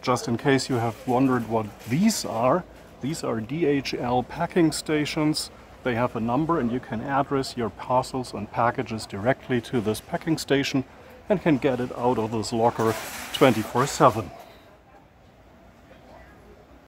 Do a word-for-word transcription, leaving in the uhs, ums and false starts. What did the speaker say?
just in case you have wondered what these are, these are D H L packing stations. They have a number and you can address your parcels and packages directly to this packing station and can get it out of this locker twenty-four seven.